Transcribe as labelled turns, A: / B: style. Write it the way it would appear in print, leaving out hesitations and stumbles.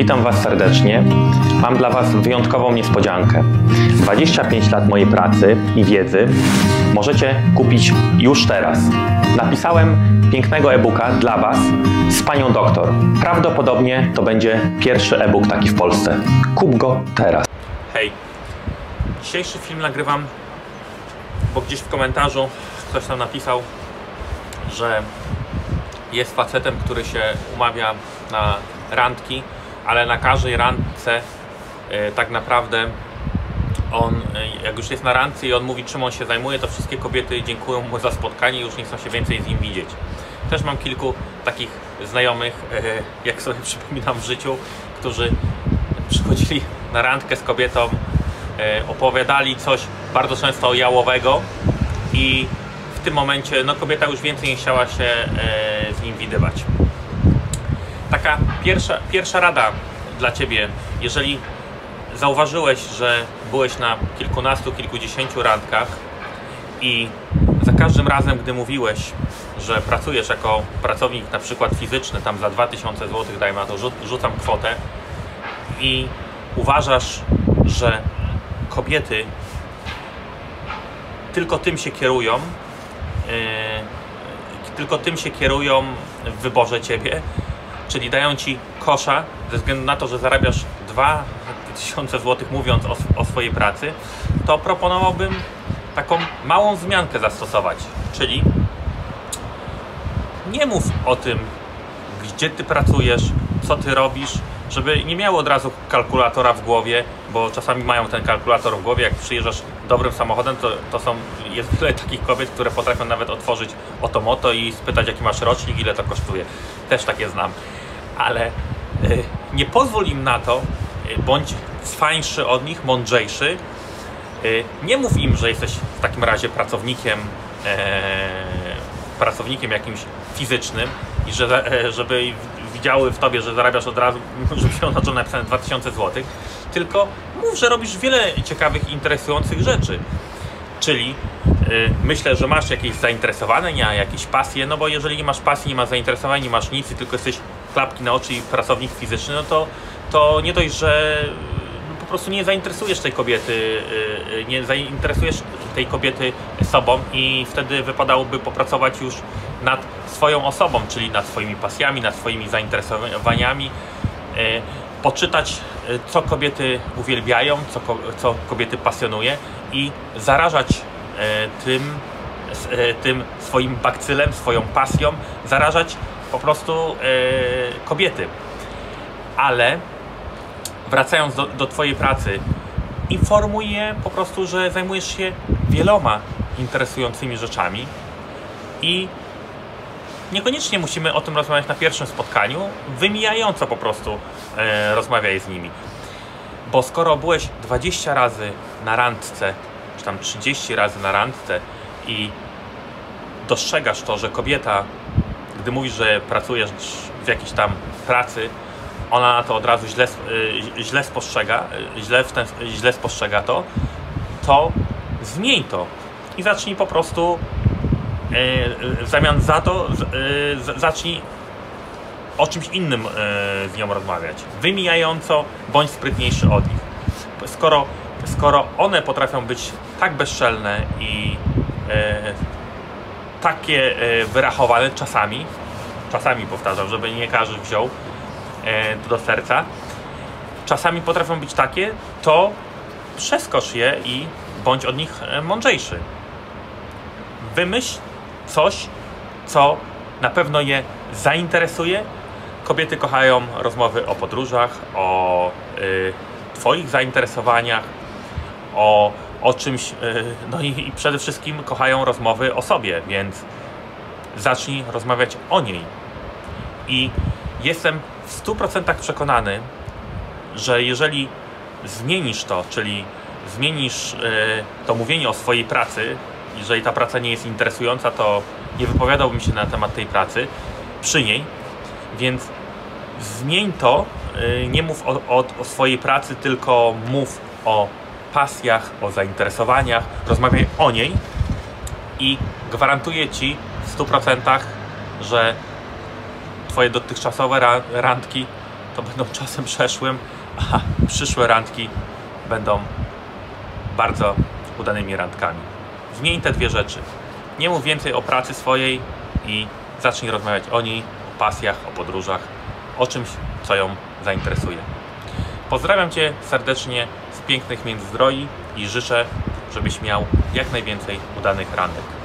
A: Witam Was serdecznie. Mam dla Was wyjątkową niespodziankę. 25 lat mojej pracy i wiedzy możecie kupić już teraz. Napisałem pięknego e-booka dla Was z panią doktor. Prawdopodobnie to będzie pierwszy e-book taki w Polsce. Kup go teraz.
B: Hej, dzisiejszy film nagrywam, bo gdzieś w komentarzu ktoś tam napisał, że jest facetem, który się umawia na randki, ale na każdej randce tak naprawdę on, jak już jest na randce i on mówi, czym on się zajmuje, to wszystkie kobiety dziękują mu za spotkanie i już nie chcą się więcej z nim widzieć. Też mam kilku takich znajomych, jak sobie przypominam w życiu, którzy przychodzili na randkę z kobietą, opowiadali coś bardzo często jałowego i w tym momencie no, kobieta już więcej nie chciała się z nim widywać. Taka pierwsza rada dla Ciebie, jeżeli zauważyłeś, że byłeś na kilkunastu, kilkudziesięciu randkach i za każdym razem, gdy mówiłeś, że pracujesz jako pracownik na przykład fizyczny, tam za 2000 zł, dajmy na to, rzucam kwotę i uważasz, że kobiety tylko tym się kierują, w wyborze Ciebie, czyli dają Ci kosza ze względu na to, że zarabiasz 2000 zł mówiąc o swojej pracy, to proponowałbym taką małą zmiankę zastosować, czyli nie mów o tym, gdzie Ty pracujesz, co Ty robisz, żeby nie miało od razu kalkulatora w głowie, bo czasami mają ten kalkulator w głowie, jak przyjeżdżasz dobrym samochodem, jest wiele takich kobiet, które potrafią nawet otworzyć Otomoto i spytać, jaki masz rocznik, ile to kosztuje. Też takie znam. Ale nie pozwól im na to, bądź cwańszy od nich, mądrzejszy. Nie mów im, że jesteś w takim razie pracownikiem jakimś fizycznym i żeby widziały w Tobie, że zarabiasz od razu, żeby się na to napisane 2000 zł, tylko mów, że robisz wiele ciekawych, interesujących rzeczy. Czyli myślę, że masz jakieś zainteresowania, jakieś pasje, no bo jeżeli nie masz pasji, nie masz zainteresowań, nie masz nic i tylko jesteś klapki na oczy i pracownik fizyczny, no to nie dość, że po prostu nie zainteresujesz tej kobiety sobą i wtedy wypadałoby popracować już nad swoją osobą, czyli nad swoimi pasjami, nad swoimi zainteresowaniami, poczytać, co kobiety uwielbiają, co kobiety pasjonuje i zarażać tym swoim bakcylem, swoją pasją, zarażać po prostu kobiety. Ale wracając do Twojej pracy, informuj je po prostu, że zajmujesz się wieloma interesującymi rzeczami i niekoniecznie musimy o tym rozmawiać na pierwszym spotkaniu, wymijająco po prostu rozmawiaj z nimi. Bo skoro byłeś 20 razy na randce, czy tam 30 razy na randce i dostrzegasz to, że kobieta, gdy mówisz, że pracujesz w jakiejś tam pracy, ona na to od razu źle spostrzega to zmień to i zacznij po prostu w zamian za to zacznij o czymś innym z nią rozmawiać. Wymijająco, bądź sprytniejszy od nich. Skoro one potrafią być tak bezczelne i takie wyrachowane czasami powtarzam, żeby nie każdy wziął do serca, czasami potrafią być takie, to przeskocz je i bądź od nich mądrzejszy. Wymyśl coś, co na pewno je zainteresuje. Kobiety kochają rozmowy o podróżach, o Twoich zainteresowaniach, o czymś, no i przede wszystkim kochają rozmowy o sobie, więc zacznij rozmawiać o niej. I jestem w 100% przekonany, że jeżeli zmienisz to, czyli zmienisz to mówienie o swojej pracy, jeżeli ta praca nie jest interesująca, to nie wypowiadałbym się na temat tej pracy przy niej, więc zmień to, nie mów o swojej pracy, tylko mów o pasjach, o zainteresowaniach, rozmawiaj o niej i gwarantuję Ci w 100%, że Twoje dotychczasowe randki to będą czasem przeszłym, a przyszłe randki będą bardzo udanymi randkami. Zmień te dwie rzeczy. Nie mów więcej o pracy swojej i zacznij rozmawiać o niej, o pasjach, o podróżach, o czymś, co ją zainteresuje. Pozdrawiam Cię serdecznie z pięknych Międzyzdroi i życzę, żebyś miał jak najwięcej udanych randek.